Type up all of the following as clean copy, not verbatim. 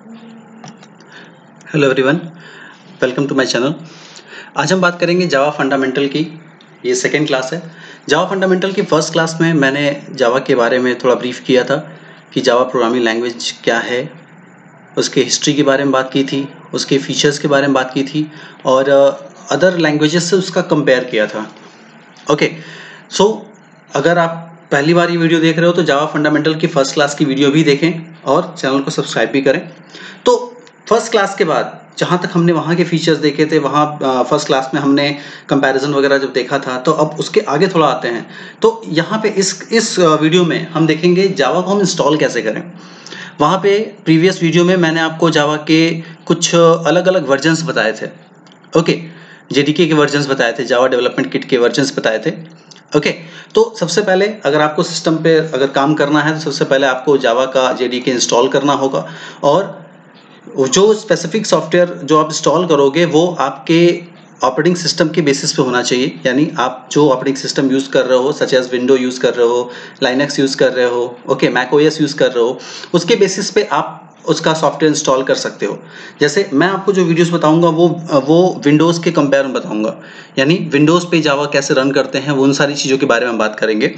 Hello everyone, welcome to my channel. आज हम बात करेंगे जावा फंडामेंटल की। ये सेकेंड क्लास है। जावा फंडामेंटल की फर्स्ट क्लास में मैंने जावा के बारे में थोड़ा ब्रीफ किया था कि जावा प्रोग्रामिंग लैंग्वेज क्या है, उसके हिस्ट्री के बारे में बात की थी, उसके फीचर्स के बारे में बात की थी और अदर लैंग्वेजेस से उसका कंपेयर किया था। ओके, सो अगर आप पहली बार ये वीडियो देख रहे हो तो जावा फंडामेंटल की फर्स्ट क्लास की वीडियो भी देखें और चैनल को सब्सक्राइब भी करें। तो फर्स्ट क्लास के बाद जहाँ तक हमने वहाँ के फीचर्स देखे थे, वहाँ फर्स्ट क्लास में हमने कंपैरिजन वगैरह जब देखा था, तो अब उसके आगे थोड़ा आते हैं। तो यहाँ पे इस वीडियो में हम देखेंगे जावा को हम इंस्टॉल कैसे करें। वहाँ पे प्रीवियस वीडियो में मैंने आपको जावा के कुछ अलग अलग वर्जन्स बताए थे। ओके, जेडीके के वर्जन्स बताए थे, जावा डेवलपमेंट किट के वर्जन्स बताए थे। ओके, तो सबसे पहले अगर आपको सिस्टम पे अगर काम करना है तो सबसे पहले आपको जावा का जेडीके इंस्टॉल करना होगा और जो स्पेसिफिक सॉफ्टवेयर जो आप इंस्टॉल करोगे वो आपके ऑपरेटिंग सिस्टम के बेसिस पे होना चाहिए। यानी आप जो ऑपरेटिंग सिस्टम यूज़ कर रहे हो, सच एज विंडो यूज़ कर रहे हो, लाइनक्स यूज़ कर रहे हो, ओके, मैक ओएस यूज़ कर रहे हो, उसके बेसिस पे आप उसका सॉफ्टवेयर इंस्टॉल कर सकते हो। जैसे मैं आपको जो वीडियोस बताऊंगा वो विंडोज़ के कंपेयर में बताऊंगा, यानी विंडोज़ पे जावा कैसे रन करते हैं, वो उन सारी चीज़ों के बारे में बात करेंगे।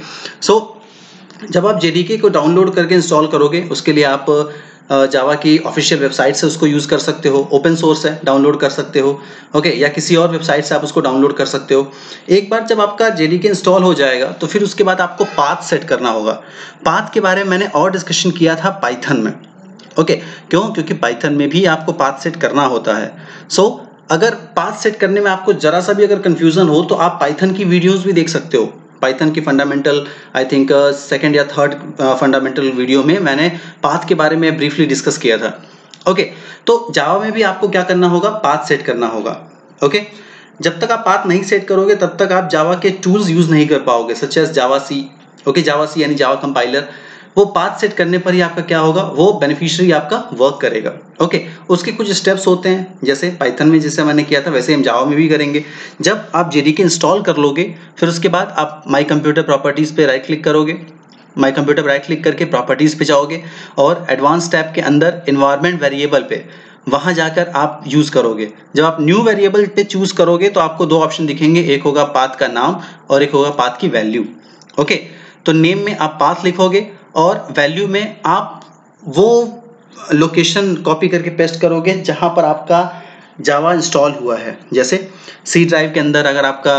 जब आप जेडीके को डाउनलोड करके इंस्टॉल करोगे उसके लिए आप जावा की ऑफिशियल वेबसाइट से उसको यूज़ कर सकते हो। ओपन सोर्स है, डाउनलोड कर सकते हो। ओके, या किसी और वेबसाइट से आप उसको डाउनलोड कर सकते हो। एक बार जब आपका जेडीके इंस्टॉल हो जाएगा तो फिर उसके बाद आपको पाथ सेट करना होगा। पाथ के बारे में मैंने और डिस्कशन किया था पाइथन में। ओके, क्यों? क्योंकि पाइथन में भी आपको पाथ सेट करना होता है। अगर पाथ सेट करने में आपको जरा सा भी अगर कंफ्यूजन हो तो आप पाइथन की वीडियोस भी देख सकते हो। पाइथन की फंडामेंटल, आई थिंक सेकंड या थर्ड फंडामेंटल वीडियो में मैंने पाथ के बारे में ब्रीफली डिस्कस किया था। ओके, तो जावा में भी आपको क्या करना होगा? पाथ सेट करना होगा। ओके, जब तक आप पाथ नहीं सेट करोगे तब तक आप जावा के टूल्स यूज नहीं कर पाओगे, सच एज जावा सी। ओके, जावा सी यानी जावा कंपाइलर, वो पाथ सेट करने पर ही आपका क्या होगा? वो बेनिफिशियरी आपका वर्क करेगा। ओके, उसके कुछ स्टेप्स होते हैं, जैसे पाइथन में जैसे मैंने किया था वैसे हम जावा में भी करेंगे। जब आप जेडीके इंस्टॉल कर लोगे फिर उसके बाद आप माई कंप्यूटर प्रॉपर्टीज पे राइट क्लिक करोगे। माई कंप्यूटर पर राइट क्लिक करके प्रॉपर्टीज पे जाओगे और एडवांस टैब के अंदर इन्वायरमेंट वेरिएबल पे वहां जाकर आप यूज करोगे। जब आप न्यू वेरिएबल पे चूज करोगे तो आपको दो ऑप्शन दिखेंगे, एक होगा पाथ का नाम और एक होगा पाथ की वैल्यू। ओके, तो नेम में आप पाथ लिखोगे और वैल्यू में आप वो लोकेशन कॉपी करके पेस्ट करोगे जहां पर आपका जावा इंस्टॉल हुआ है। जैसे सी ड्राइव के अंदर अगर आपका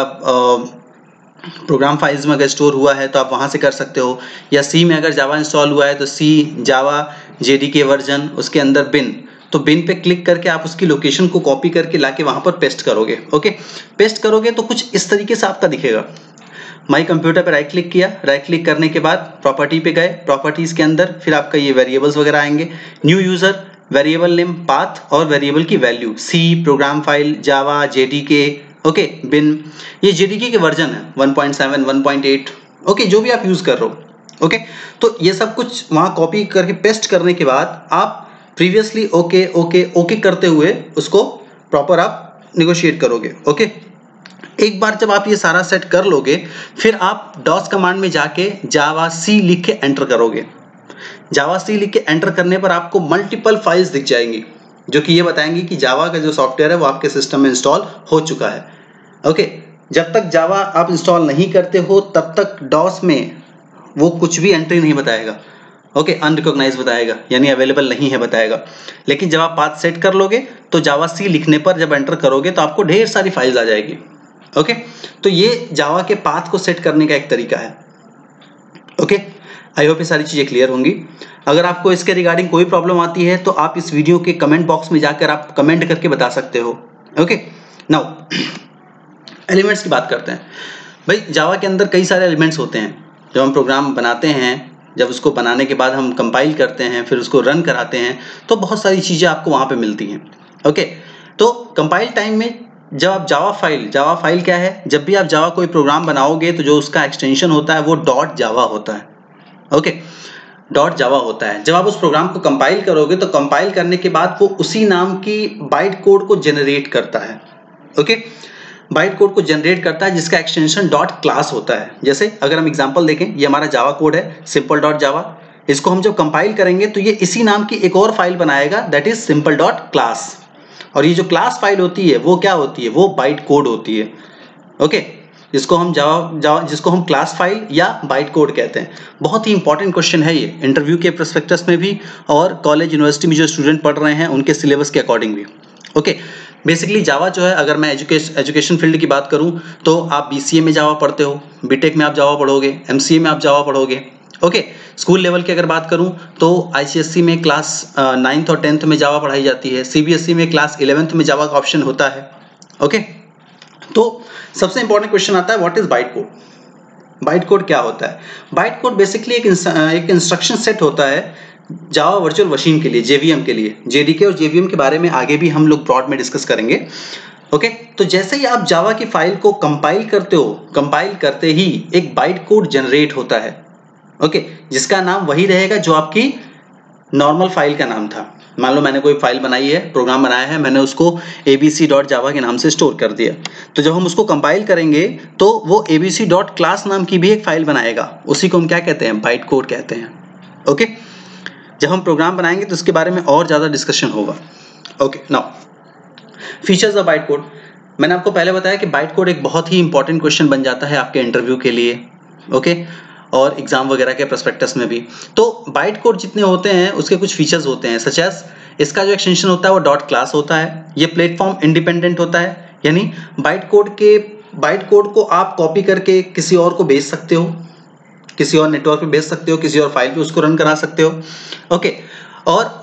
प्रोग्राम फाइल्स में अगर स्टोर हुआ है तो आप वहां से कर सकते हो, या सी में अगर जावा इंस्टॉल हुआ है तो सी जावा जेडीके वर्जन, उसके अंदर बिन, तो बिन पे क्लिक करके आप उसकी लोकेशन को कॉपी करके लाके वहां पर पेस्ट करोगे। ओके, पेस्ट करोगे तो कुछ इस तरीके से आपका दिखेगा। माई कंप्यूटर पे राइट क्लिक किया, राइट क्लिक करने के बाद प्रॉपर्टी पे गए, प्रॉपर्टीज के अंदर फिर आपका ये वेरिएबल्स वगैरह आएंगे, new user, variable name, path और वेरिएबल की value, C, program file, Java, JDK, okay, bin. ये जेडीके के वर्जन है 1.7, 1.8, ओके, जो भी आप यूज कर रहे हो। ओके, तो ये सब कुछ वहां कॉपी करके पेस्ट करने के बाद आप प्रीवियसली ओके ओके ओके करते हुए उसको प्रॉपर आप निगोशिएट करोगे। ओके, एक बार जब आप ये सारा सेट कर लोगे फिर आप डॉस कमांड में जाके जावा सी लिख के एंटर करोगे। जावा सी लिख के एंटर करने पर आपको मल्टीपल फाइल्स दिख जाएंगी जो कि ये बताएंगी कि जावा का जो सॉफ्टवेयर है वो आपके सिस्टम में इंस्टॉल हो चुका है। ओके, जब तक जावा आप इंस्टॉल नहीं करते हो तब तक डॉस में वो कुछ भी एंट्री नहीं बताएगा। ओके, अनरिकॉग्नाइज बताएगा, यानी अवेलेबल नहीं है बताएगा। लेकिन जब आप पाथ सेट कर लोगे तो जावा सी लिखने पर जब एंटर करोगे तो आपको ढेर सारी फाइल्स आ जाएगी। ओके, तो ये जावा के पाथ को सेट करने का एक तरीका है। ओके, आई होप ये सारी चीजें क्लियर होंगी। अगर आपको इसके रिगार्डिंग कोई प्रॉब्लम आती है तो आप इस वीडियो के कमेंट बॉक्स में जाकर आप कमेंट करके बता सकते हो। ओके, नाउ एलिमेंट्स की बात करते हैं। भाई जावा के अंदर कई सारे एलिमेंट्स होते हैं। जब हम प्रोग्राम बनाते हैं, जब उसको बनाने के बाद हम कंपाइल करते हैं, फिर उसको रन कराते हैं, तो बहुत सारी चीजें आपको वहां पे मिलती हैं। ओके, तो कंपाइल टाइम में जब आप जावा फाइल क्या है? जब भी आप जावा कोई प्रोग्राम बनाओगे तो जो उसका एक्सटेंशन होता है वो डॉट जावा होता है। ओके, डॉट जावा होता है। जब आप उस प्रोग्राम को कंपाइल करोगे तो कंपाइल करने के बाद वो उसी नाम की बाइट कोड को जनरेट करता है। ओके, बाइट कोड को जनरेट करता है जिसका एक्सटेंशन डॉट क्लास होता है। जैसे अगर हम एग्जांपल देखें, ये हमारा जावा कोड है, सिंपल डॉट जावा। इसको हम जब कंपाइल करेंगे तो ये इसी नाम की एक और फाइल बनाएगा, that is simple dot class. और ये जो क्लास फाइल होती है वो क्या होती है, वो बाइट कोड होती है। ओके, जिसको हम क्लास फाइल या बाइट कोड कहते हैं। बहुत ही इंपॉर्टेंट क्वेश्चन है ये, इंटरव्यू के प्रोस्पेक्टस में भी और कॉलेज यूनिवर्सिटी में जो स्टूडेंट पढ़ रहे हैं उनके सिलेबस के अकॉर्डिंग भी। ओके, बेसिकली जावा जो है, अगर मैं एजुकेशन फील्ड की बात करूं तो आप बीसीए में जावा पढ़ते हो, बीटेक में आप जावा पढ़ोगे, एमसीए में आप जावा पढ़ोगे। ओके, स्कूल लेवल की अगर बात करूं तो आईसीएससी में क्लास 9th और 10th में जावा पढ़ाई जाती है, सीबीएसई में क्लास 11th में जावा का ऑप्शन होता है। ओके, तो सबसे इंपॉर्टेंट क्वेश्चन आता है, what is byte code. Byte code क्या होता है? बाइट कोड बेसिकली एक इंस्ट्रक्शन सेट होता है जावा वर्चुअल मशीन के लिए, जेवीएम के लिए। जेडीके और जेवीएम के बारे में आगे भी हम लोग ब्रॉड में डिस्कस करेंगे। ओके, तो जैसे ही आप जावा की फाइल को कंपाइल करते हो, कंपाइल करते ही एक बाइट कोड जनरेट होता है। ओके, जिसका नाम वही रहेगा जो आपकी नॉर्मल फाइल का नाम था। मान लो मैंने कोई फाइल बनाई है, प्रोग्राम बनाया है, मैंने उसको abc.java के नाम से स्टोर कर दिया, तो जब हम उसको कंपाइल करेंगे तो वो abc.class नाम की भी एक फाइल बनाएगा, उसी को हम क्या कहते हैं, बाइट कोड कहते हैं। ओके, जब हम प्रोग्राम बनाएंगे तो इसके बारे में और ज्यादा डिस्कशन होगा। Okay, now features of byte code. मैंने आपको पहले बताया कि बाइट कोड एक बहुत ही इंपॉर्टेंट क्वेश्चन बन जाता है आपके इंटरव्यू के लिए। ओके, और एग्जाम वगैरह के प्रोस्पेक्टस में भी। तो बाइट कोड जितने होते हैं उसके कुछ फीचर्स होते हैं, सच एज इसका जो एक्सटेंशन होता है वो डॉट क्लास होता है। ये प्लेटफॉर्म इंडिपेंडेंट होता है, यानी बाइट कोड को आप कॉपी करके किसी और को भेज सकते हो, किसी और नेटवर्क पे भेज सकते हो, किसी और फाइल पे उसको रन करा सकते हो। ओके, और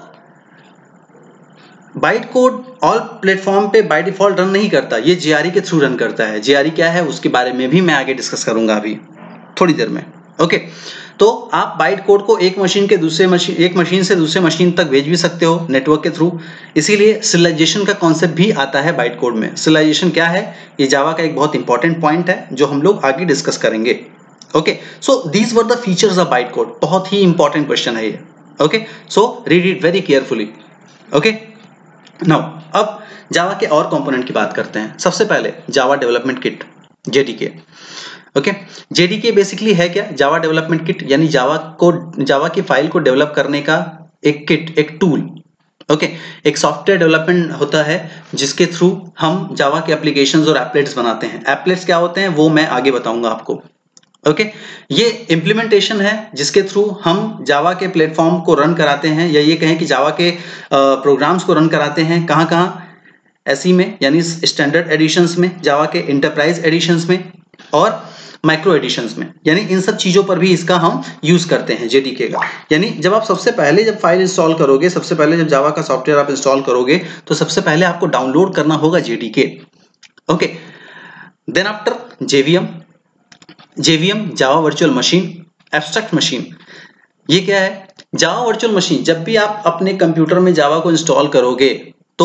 बाइट कोड ऑल प्लेटफॉर्म पे बाय डिफॉल्ट रन नहीं करता, ये जेआरई के थ्रू रन करता है। जेआरई क्या है उसके बारे में भी मैं आगे डिस्कस करूंगा अभी थोड़ी देर में। ओके, तो आप बाइट कोड को एक मशीन से दूसरे मशीन तक भेज भी सकते हो नेटवर्क के थ्रू। इसीलिए सिरियलाइजेशन का कॉन्सेप्ट भी आता है बाइट कोड में। सिरियलाइजेशन क्या है, ये जावा का एक बहुत इंपॉर्टेंट पॉइंट है जो हम लोग आगे डिस्कस करेंगे। Okay, so these were the features of byte code. बहुत ही इंपॉर्टेंट क्वेश्चन है ये। Okay, so read it very carefully. Okay, now अब जावा के और कंपोनेंट की बात करते हैं। सबसे पहले Java development kit, JDK. Okay, JDK basically है क्या, जावा डेवलपमेंट किट, यानी जावा की फाइल को डेवलप करने का एक किट, एक टूल। ओके, एक सॉफ्टवेयर डेवलपमेंट होता है जिसके थ्रू हम जावा के एप्लीकेशंस और एप्लेट्स बनाते हैं। एप्लेट्स क्या होते हैं वो मैं आगे बताऊंगा आपको। ओके, ये इम्प्लीमेंटेशन है जिसके थ्रू हम जावा के प्लेटफॉर्म को रन कराते हैं, या ये कहें कि जावा के प्रोग्राम्स को रन कराते हैं। कहाँ कहाँ, एसई में यानी स्टैंडर्ड एडिशंस में, जावा के इंटरप्राइज एडिशंस में और माइक्रो एडिशंस में, यानी इन सब चीजों पर भी इसका हम यूज करते हैं जेडीके का। यानी जब आप सबसे पहले जब फाइल इंस्टॉल करोगे, सबसे पहले जब जावा का सॉफ्टवेयर आप इंस्टॉल करोगे तो सबसे पहले आपको डाउनलोड करना होगा JDK. Okay, then after JVM Java virtual machine, abstract machine. ये क्या है, जावा वर्चुअल मशीन। जब भी आप अपने कंप्यूटर में जावा को इंस्टॉल करोगे तो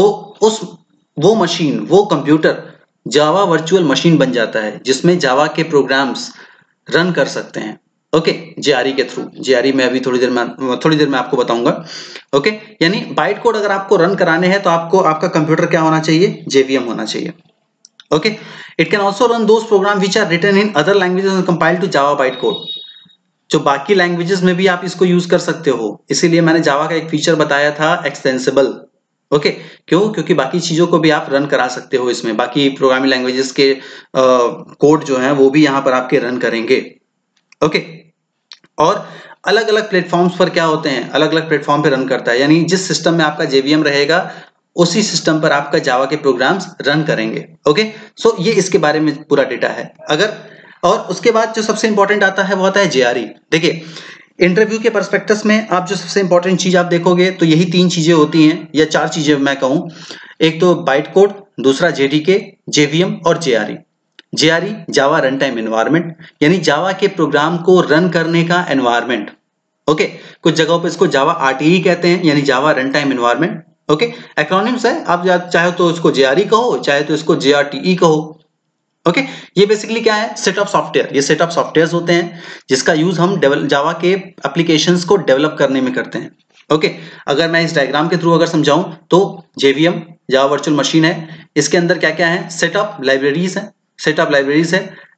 वो कंप्यूटर जावा वर्चुअल मशीन बन जाता है जिसमें जावा के प्रोग्राम्स रन कर सकते हैं। ओके, जेआरई के थ्रू। जेआरई में अभी थोड़ी देर में आपको बताऊंगा। ओके, यानी बाइट कोड अगर आपको रन कराने हैं तो आपको आपका कंप्यूटर क्या होना चाहिए, जेवीएम होना चाहिए। Okay, it can also run those program which are written in other languages and compiled to Java byte code. जो बाकी लैंग्वेजेस में भी आप इसको यूज कर सकते हो, इसीलिए मैंने जावा का एक फीचर बताया था एक्सटेंसिबल। ओके, क्यों, क्योंकि बाकी चीजों को भी आप रन करा सकते हो इसमें, बाकी प्रोग्रामिंग लैंग्वेजेस के कोड जो हैं वो भी यहाँ पर आपके रन करेंगे। ओके, और अलग अलग प्लेटफॉर्म्स पर क्या होते हैं, अलग अलग प्लेटफॉर्म पे रन करता है, यानी जिस सिस्टम में आपका जेवीएम रहेगा उसी सिस्टम पर आपका जावा के प्रोग्राम्स रन करेंगे। ओके, सो ये इसके बारे में पूरा डेटा है। और उसके बाद जो सबसे इंपॉर्टेंट आता है वो आता है जेआरई। देखिए, इंटरव्यू के पर्सपेक्टिव में आप जो सबसे इंपॉर्टेंट चीज आप देखोगे तो यही 3 चीजें होती हैं, या 4 चीजें मैं कहूं। एक तो बाइट कोड, दूसरा जेडीके, जेवीएम और JRE. JRE Java run time environment, यानी जावा के प्रोग्राम को रन करने का एनवायरमेंट। ओके, कुछ जगहों पे इसको जावा आरटीई कहते हैं, यानी Java run time environment. Okay, acronyms है, आप चाहे तो इसको जेआरई कहो, चाहे तो इसको जेआरटीई कहो। ओके, ये बेसिकली क्या है, सेट ऑफ सॉफ्टवेयर। ये सेट ऑफ सॉफ्टवेयर्स होते हैं जिसका यूज हम जावा के एप्लीकेशंस को डेवलप करने में करते हैं। ओके, अगर मैं इस डायग्राम के थ्रू अगर समझाऊं तो जेवीएम जावा वर्चुअल मशीन है, इसके अंदर क्या क्या है, सेट ऑफ लाइब्रेरीज है,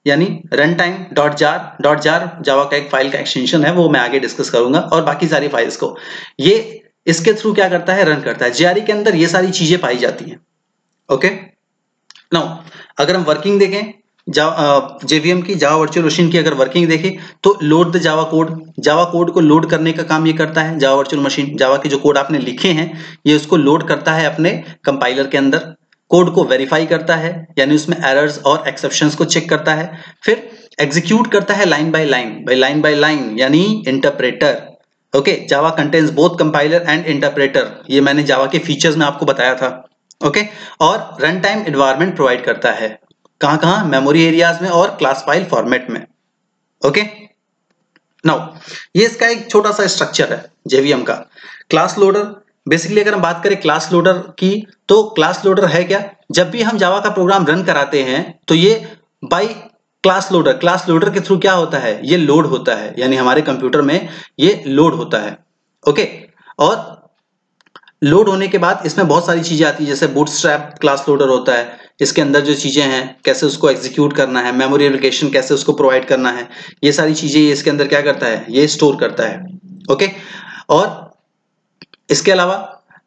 यानी run time dot jar Java का एक फाइल का एक्सटेंशन है, वो मैं आगे डिस्कस करूंगा, और बाकी सारी फाइल्स को ये इसके थ्रू क्या करता है, रन करता है। जेआरई के अंदर ये सारी चीजें पाई जाती हैं। ओके, नाउ अगर हम वर्किंग देखें जेवीएम की, जावा वर्चुअल मशीन की अगर वर्किंग देखें तो लोड द जावा कोड को लोड करने का काम ये करता है जावा वर्चुअल मशीन। जावा के जो कोड आपने लिखे हैं ये उसको लोड करता है अपने कंपाइलर के अंदर, कोड को वेरीफाई करता है यानी उसमें एरर्स और एक्सेप्शंस को चेक करता है, फिर एग्जीक्यूट करता है लाइन बाय लाइन यानी interpreter. Okay, Java contains both compiler and interpreter, ये मैंने जावा के फीचर्स में आपको बताया था। ओके, और रन टाइम एनवायरनमेंट प्रोवाइड करता है, कहां मेमोरी एरियाज में और क्लास फाइल फॉर्मेट में। ओके, नाउ ये इसका एक छोटा सा स्ट्रक्चर है जेवीएम का। क्लास लोडर, बेसिकली अगर हम बात करें क्लास लोडर की तो क्लास लोडर है क्या, जब भी हम जावा का प्रोग्राम रन कराते हैं तो ये बाय क्लास लोडर के थ्रू क्या होता है, ये लोड होता है, यानी हमारे कंप्यूटर में ये लोड होता है। ओके, और लोड होने के बाद इसमें बहुत सारी चीजें आती है, जैसे बूटस्ट्रैप क्लास लोडर होता है, इसके अंदर जो चीजें हैं कैसे उसको एग्जीक्यूट करना है, मेमोरी एलोकेशन कैसे उसको प्रोवाइड करना है, ये सारी चीजें इसके अंदर क्या करता है, ये स्टोर करता है। ओके, और इसके अलावा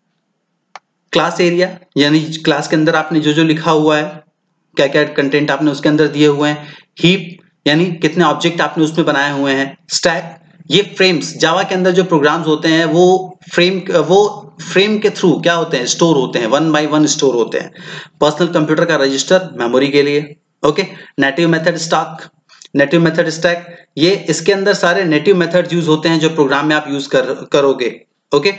क्लास एरिया, यानी क्लास के अंदर आपने जो जो लिखा हुआ है, क्या क्या कंटेंट आपने उसके अंदर दिए हुए हैं, हीप यानी कितने ऑब्जेक्ट आपने उसमें बनाए हुए हैं, स्टैक, ये फ्रेम्स, जावा के अंदर जो प्रोग्राम्स होते हैं वो फ्रेम के थ्रू क्या होते हैं, स्टोर होते हैं, 1 बाय 1 स्टोर होते हैं। पर्सनल कंप्यूटर का रजिस्टर मेमोरी के लिए। ओके, नेटिव मेथड स्टैक, ये इसके अंदर सारे नेटिव मेथड यूज होते हैं जो प्रोग्राम में आप यूज करोगे। ओके,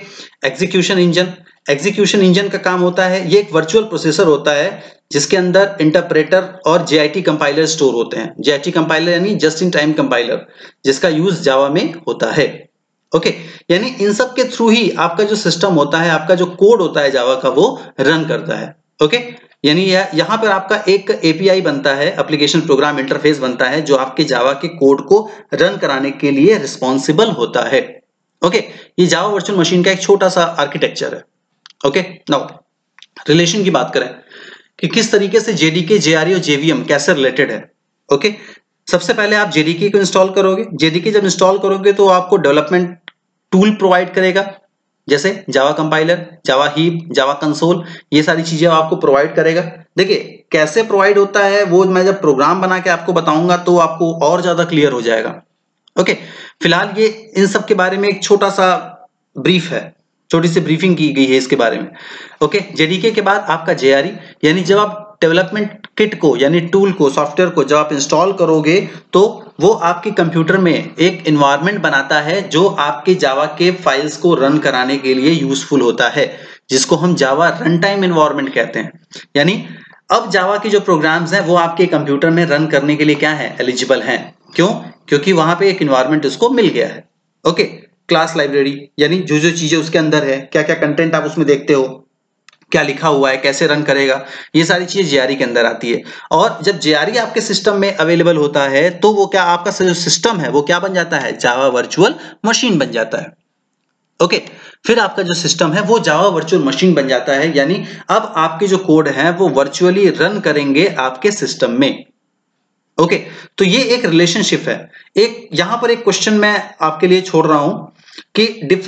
एग्जीक्यूशन इंजन का काम होता है, ये एक वर्चुअल प्रोसेसर होता है जिसके अंदर इंटरप्रेटर और जेआईटी कंपाइलर स्टोर होते हैं। जेआईटी कंपाइलर यानी जस्ट इन टाइम कंपाइलर, जिसका यूज जावा में होता है। ओके, यानी इन सब के थ्रू ही आपका जो सिस्टम होता है, आपका जो कोड होता है जावा का, वो रन करता है। ओके, यानी यहां पर आपका एक एपीआई बनता है, एप्लीकेशन प्रोग्राम इंटरफेस बनता है, जो आपके जावा के कोड को रन कराने के लिए रिस्पॉन्सिबल होता है। ओके, ये जावा वर्चुअल मशीन का एक छोटा सा आर्किटेक्चर है। ओके, नाउ रिलेशन की बात करें कि किस तरीके से जेडीके, जेआरई और जेवीएम कैसे रिलेटेड है। ओके, सबसे पहले आप जेडीके को इंस्टॉल करोगे। जेडीके जब इंस्टॉल करोगे तो आपको डेवलपमेंट टूल प्रोवाइड करेगा, जैसे Java compiler, Java heap, Java console, ये सारी चीजें आपको प्रोवाइड करेगा। देखिए कैसे प्रोवाइड होता है वो मैं जब प्रोग्राम बना के आपको बताऊंगा तो आपको और ज्यादा क्लियर हो जाएगा। ओके, फिलहाल ये इन सब के बारे में एक छोटा सा ब्रीफ है, छोटी सी ब्रीफिंग की गई है इसके बारे में। ओके, जेडीके के बाद आपका जेआरई, यानी जब आप डेवलपमेंट किट को यानी टूल को, सॉफ्टवेयर को जब आप इंस्टॉल करोगे तो वो आपके कंप्यूटर में एक एनवायरनमेंट बनाता है जो आपके जावा के फाइल्स को रन कराने के लिए यूजफुल होता है, जिसको हम जावा रन टाइम एनवायरनमेंट कहते हैं। यानी अब जावा के जो प्रोग्राम्स हैं वो आपके कंप्यूटर में रन करने के लिए क्या है, एलिजिबल हैं। क्यों? क्योंकि वहां पे एक एनवायरनमेंट उसको मिल गया है। ओके, क्लास लाइब्रेरी यानी जो जो चीजें उसके अंदर है, क्या क्या कंटेंट आप उसमें देखते हो, क्या लिखा हुआ है, कैसे रन करेगा, ये सारी चीजें जेआरई के अंदर आती है। और जब जेआरई आपके सिस्टम में अवेलेबल होता है तो वो क्या, आपका जो सिस्टम है वो क्या बन जाता है, जावा वर्चुअल मशीन बन जाता है। ओके, फिर आपका जो सिस्टम है वो जावा वर्चुअल मशीन बन जाता है, यानी अब आपके जो कोड हैं वो वर्चुअली रन करेंगे आपके सिस्टम में। ओके, तो ये एक रिलेशनशिप है। एक यहां पर एक क्वेश्चन मैं आपके लिए छोड़ रहा हूं कि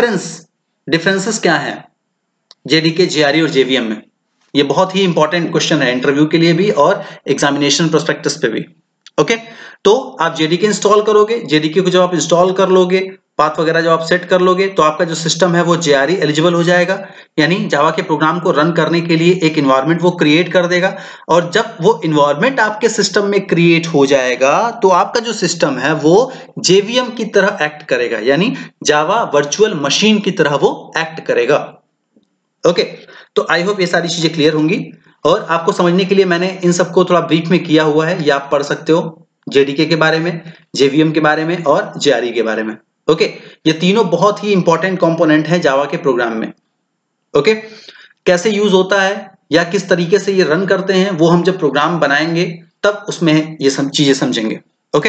डिफरेंसेस क्या हैं जेडीके, जेआरई और जेवीएम में। ये बहुत ही इंपॉर्टेंट क्वेश्चन है इंटरव्यू के लिए भी और एग्जामिनेशन प्रोस्पेक्टस पे भी। ओके, तो आप जेडीके इंस्टॉल करोगे, जेडीके को जब आप इंस्टॉल कर लोगे, पाथ वगैरह जब आप सेट कर लोगे तो आपका जो सिस्टम है वो जेआरई एलिजिबल हो जाएगा, यानी जावा के प्रोग्राम को रन करने के लिए एक इन्वायरमेंट वो क्रिएट कर देगा। और जब वो इन्वायरमेंट आपके सिस्टम में क्रिएट हो जाएगा तो आपका जो सिस्टम है वो जेवीएम की तरह एक्ट करेगा, यानी जावा वर्चुअल मशीन की तरह वो एक्ट करेगा। ओके, तो आई होप ये सारी चीजें क्लियर होंगी, और आपको समझने के लिए मैंने इन सबको थोड़ा ब्रीफ में किया हुआ है, ये आप पढ़ सकते हो जेडीके के बारे में, जेवीएम के बारे में और जेआरई के बारे में। ओके, ये तीनों बहुत ही इंपॉर्टेंट कंपोनेंट है जावा के प्रोग्राम में। ओके, कैसे यूज होता है या किस तरीके से ये रन करते हैं वो हम जब प्रोग्राम बनाएंगे तब उसमें ये सब चीजें समझेंगे। ओके,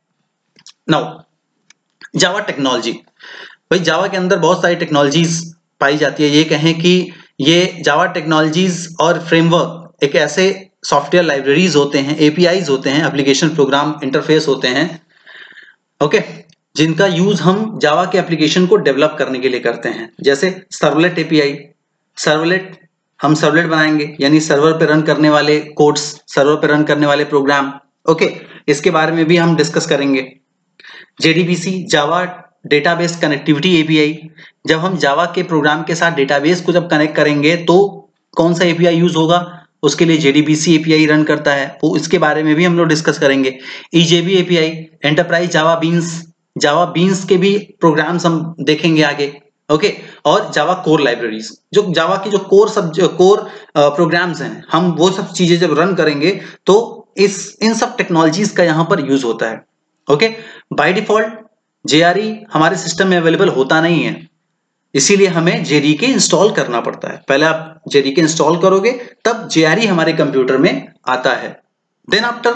नाउ जावा टेक्नोलॉजी, भाई जावा के अंदर बहुत सारी टेक्नोलॉजीज पाई जाती है। ये कहें कि ये जावा टेक्नोलॉजीज और फ्रेमवर्क एक ऐसे सॉफ्टवेयर लाइब्रेरीज होते हैं, एपीआईज होते हैं, एप्लीकेशन प्रोग्राम इंटरफेस होते हैं, ओके, जिनका यूज हम जावा के एप्लीकेशन को डेवलप करने के लिए करते हैं। जैसे सर्वलेट एपीआई, सर्वलेट हम सर्वलेट बनाएंगे यानी सर्वर पे रन करने वाले कोड्स, सर्वर पे रन करने वाले प्रोग्राम, ओके, इसके बारे में भी हम डिस्कस करेंगे। JDBC, Java database connectivity API, जब हम जावा के प्रोग्राम के साथ डेटाबेस को जब कनेक्ट करेंगे तो कौन सा एपीआई यूज होगा, उसके लिए जेडीबीसी एपीआई रन करता है, वो इसके बारे में भी हम लोग डिस्कस करेंगे। EJB API, enterprise Java beans, Java beans के भी प्रोग्राम्स हम देखेंगे आगे, ओके, और जावा कोर लाइब्रेरीज, जो जावा की जो कोर प्रोग्राम्स हैं, हम वो सब चीजें जब रन करेंगे तो इन सब टेक्नोलॉजीज का यहाँ पर यूज होता है, ओके। बाय डिफॉल्ट जेआरई हमारे सिस्टम में अवेलेबल होता नहीं है, इसीलिए हमें जेडीके इंस्टॉल करना पड़ता है। पहले आप जेडीके इंस्टॉल करोगे तब जेआरई हमारे कंप्यूटर में आता है। देन आफ्टर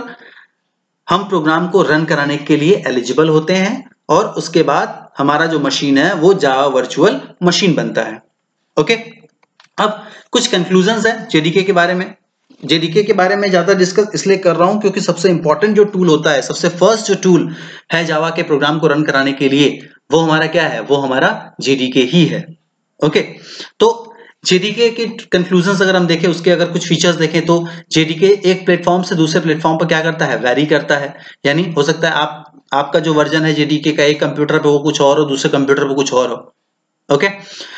हम प्रोग्राम को रन कराने के लिए एलिजिबल होते हैं और उसके बाद हमारा जो मशीन है वो जावा वर्चुअल मशीन बनता है, ओके। अब कुछ कंक्लूजन्स है जेडीके के बारे में। जेडीके के बारे में ज्यादा डिस्कस इसलिए कर रहा हूं क्योंकि सबसे इंपॉर्टेंट जो टूल होता है, सबसे फर्स्ट जो टूल है जावा के प्रोग्राम को रन कराने के लिए, वो हमारा क्या है, वो हमारा जेडीके ही है, ओके। तो जेडीके के कंक्लूजन्स अगर हम देखें, उसके अगर कुछ फीचर्स देखें तो जेडीके एक प्लेटफॉर्म से दूसरे प्लेटफॉर्म पर क्या करता है, वैरी करता है। यानी हो सकता है आपका जो वर्जन है जेडीके का एक कंप्यूटर पे वो कुछ और हो, दूसरे कंप्यूटर पे कुछ और हो, ओके।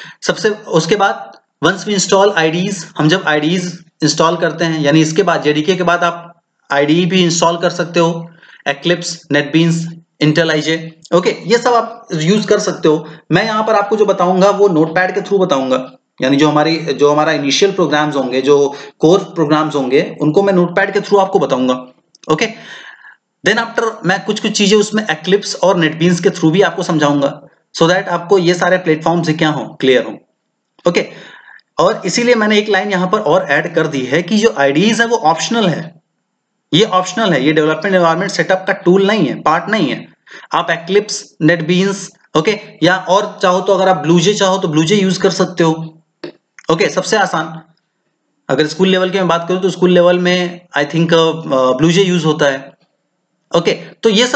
उसके बाद वंस वी इंस्टॉल आईडीज, हम जब आईडीज इंस्टॉल करते हैं, यानी इसके बाद जेडीके के बाद आप आईडी भी इंस्टॉल कर सकते हो, एक्लिप्स, नेटबीन्स, इंटेल-आईजे, ओके, ये सब आप यूज कर सकते हो। मैं यहाँ पर आपको जो बताऊंगा वो नोटपैड के थ्रू बताऊंगा, यानी जो हमारा इनिशियल प्रोग्राम्स होंगे, जो कोर प्रोग्राम्स होंगे, उनको मैं नोटपैड के थ्रू आपको बताऊंगा, ओके। देन आफ्टर मैं कुछ चीजें उसमें एक्लिप्स और नेटबीन्स के थ्रू भी आपको समझाऊंगा, सो दैट आपको ये सारे प्लेटफॉर्म से क्या हो, क्लियर हो, ओके। और इसीलिए मैंने एक लाइन यहां पर और ऐड कर दी है कि जो आईडीज है वो ऑप्शनल है, ये ऑप्शनल है, ये डेवलपमेंट एनवायरनमेंट सेटअप का टूल नहीं है, पार्ट नहीं है। आप एक्लिप्स, नेटबीन्स, ओके, या और चाहो तो अगर आप ब्लूजे चाहो तो ब्लूजे यूज कर सकते हो, ओके। सबसे आसान अगर स्कूल लेवल की मैं बात करूं तो स्कूल लेवल में आई थिंक ब्लूजे यूज होता है, ओके। तो ये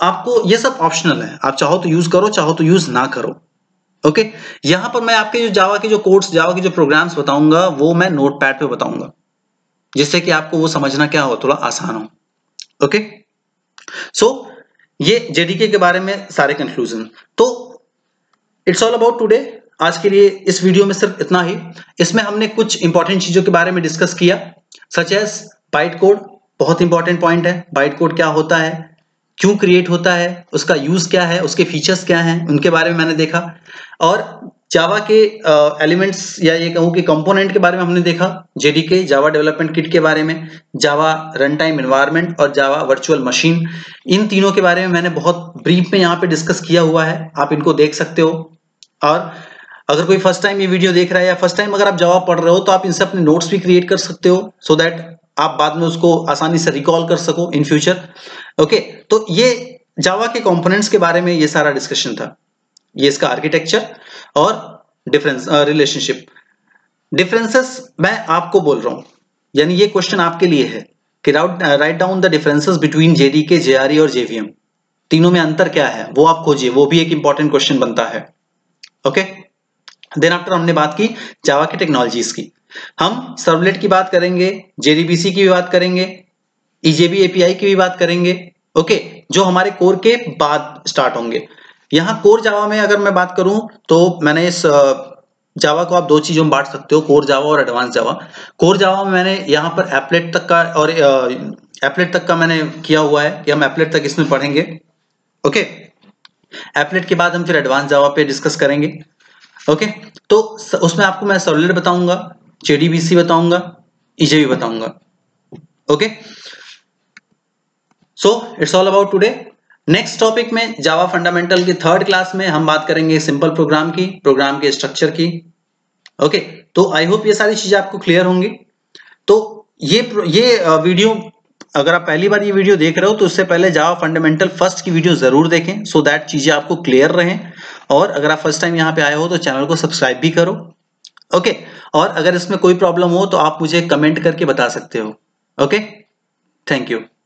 सब ऑप्शनल है, आप चाहो तो यूज करो, चाहो तो यूज ना करो, ओके। यहां पर मैं आपके जो जावा के जो कोड्स, जावा के जो प्रोग्राम्स बताऊंगा वो मैं नोटपैड पे बताऊंगा, जिससे कि आपको वो समझना क्या हो, थोड़ा आसान हो, ओके। सो ये जेडीके के बारे में सारे कंक्लूजन। तो इट्स ऑल अबाउट टुडे। आज के लिए इस वीडियो में सिर्फ इतना ही। इसमें हमने कुछ इंपॉर्टेंट चीजों के बारे में डिस्कस किया, सच एज बाइट कोड, बहुत इंपॉर्टेंट पॉइंट है। बाइट कोड क्या होता है, क्यों क्रिएट होता है, उसका यूज क्या है, उसके फीचर्स क्या हैं, उनके बारे में मैंने देखा। और जावा के एलिमेंट्स या ये कहूँ कि कंपोनेंट के बारे में हमने देखा, जेडीके, जावा डेवलपमेंट किट के बारे में, जावा रन टाइम एनवायरनमेंट और जावा वर्चुअल मशीन, इन तीनों के बारे में मैंने बहुत ब्रीफ में यहाँ पे डिस्कस किया हुआ है, आप इनको देख सकते हो। और अगर कोई फर्स्ट टाइम ये वीडियो देख रहा है या फर्स्ट टाइम अगर आप जावा पढ़ रहे हो तो आप इनसे अपने नोट्स भी क्रिएट कर सकते हो, सो दैट आप बाद में उसको आसानी से रिकॉल कर सको इन फ्यूचर, ओके। तो ये जावा के कंपोनेंट्स के बारे में ये सारा डिस्कशन था, ये इसका आर्किटेक्चर और डिफरेंस, रिलेशनशिप, डिफरेंसेस मैं आपको बोल रहा हूं, यानी ये क्वेश्चन आपके लिए है कि write down the differences between JDK, JRE और जेवीएम, तीनों में अंतर क्या है वो आप खोजिए, वो भी एक इंपॉर्टेंट क्वेश्चन बनता है, ओके। देन आफ्टर हमने बात की जावा की टेक्नोलॉजीज की, हम सर्वलेट की बात करेंगे, जेडीबीसी की भी बात करेंगे, ईजेबी एपीआई की भी बात करेंगे, ओके, जो हमारे कोर के बाद स्टार्ट होंगे। यहाँ कोर जावा में अगर मैं बात करूं तो मैंने इस जावा को आप दो चीजों में बांट सकते हो, कोर जावा और एडवांस जावा। कोर जावा में मैंने यहाँ पर एप्लेट तक का और एप्लेट तक का मैंने किया हुआ है कि हम एप्लेट तक इसमें पढ़ेंगे, ओके। एप्लेट के बाद हम फिर एडवांस जावा पे डिस्कस करेंगे, ओके। तो उसमें आपको मैं सर्वलेट बताऊंगा, जेडीबीसी बताऊंगा, ईजेबी बताऊंगा, okay. So it's all about today. Next topic में जावा फंडामेंटल की थर्ड क्लास में हम बात करेंगे सिंपल प्रोग्राम की, प्रोग्राम के स्ट्रक्चर की, ओके। तो आई होप ये सारी चीजें आपको क्लियर होंगी। तो ये वीडियो अगर आप पहली बार ये वीडियो देख रहे हो तो उससे पहले जावा फंडामेंटल फर्स्ट की वीडियो जरूर देखें, सो दैट चीजें आपको क्लियर रहें। और अगर आप फर्स्ट टाइम यहाँ पे आए हो तो चैनल को सब्सक्राइब भी करो, ओके। और अगर इसमें कोई प्रॉब्लम हो तो आप मुझे कमेंट करके बता सकते हो, ओके, थैंक यू।